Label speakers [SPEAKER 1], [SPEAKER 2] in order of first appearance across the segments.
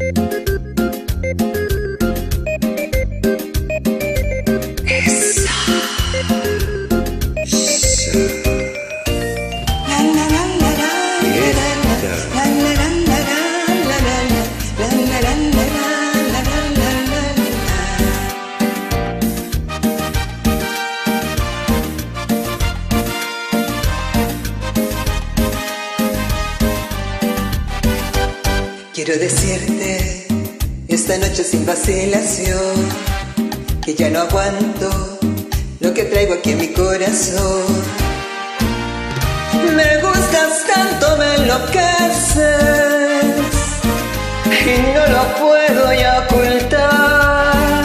[SPEAKER 1] Quiero decirte esta noche sin vacilación que ya no aguanto lo que traigo aquí en mi corazón. Me gustas tanto, me enloqueces y no lo puedo ya ocultar.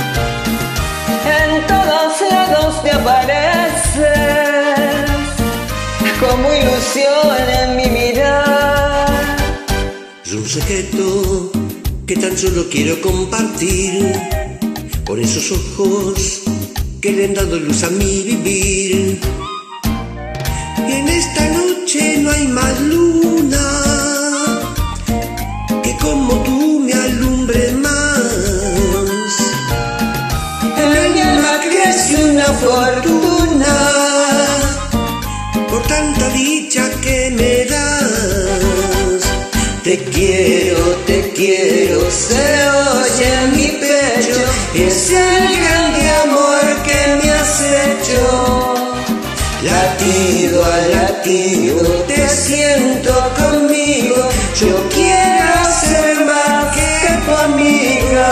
[SPEAKER 1] En todos lados te apareces como ilusión en mi mirar.
[SPEAKER 2] Es un secreto que tan solo quiero compartir por esos ojos que le han dado luz a mi vivir. Y en esta noche no hay más luna que como tú me alumbre más.
[SPEAKER 1] En mi alma crece una fortuna
[SPEAKER 2] por tanta dicha que me das. Te quiero, se oye en mi pecho, y es el grande amor que me has hecho. Latido a latido te siento conmigo, yo quiero ser más que tu amiga.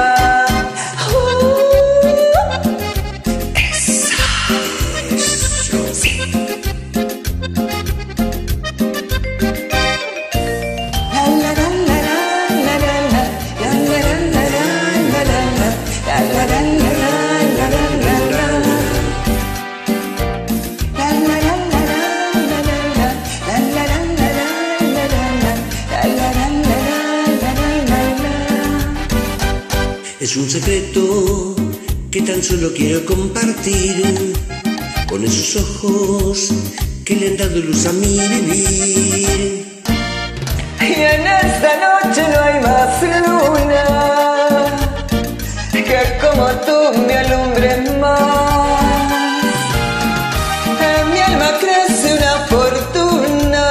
[SPEAKER 2] Es un secreto que tan solo quiero compartir con esos ojos que le han dado luz a mi vivir.
[SPEAKER 1] Y en esta noche no hay más luna que como tú me alumbre más. En mi alma crece una fortuna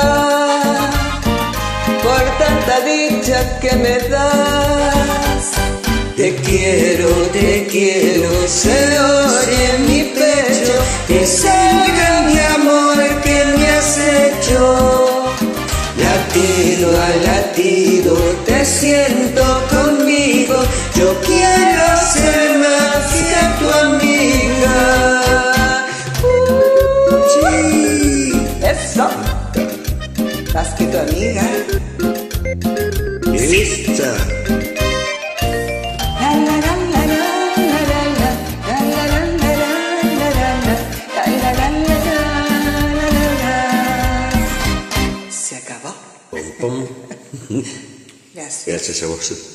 [SPEAKER 1] por tanta dicha que me das. Te quiero, se oye en mi pecho, es el grande amor que me has hecho. Latido a latido te siento conmigo, yo quiero ser más que tu amiga. Sí, eso, más que tu amiga.
[SPEAKER 2] Esta.
[SPEAKER 1] Se acabó.
[SPEAKER 2] Pom, pom.
[SPEAKER 1] Gracias.
[SPEAKER 2] Gracias a vos.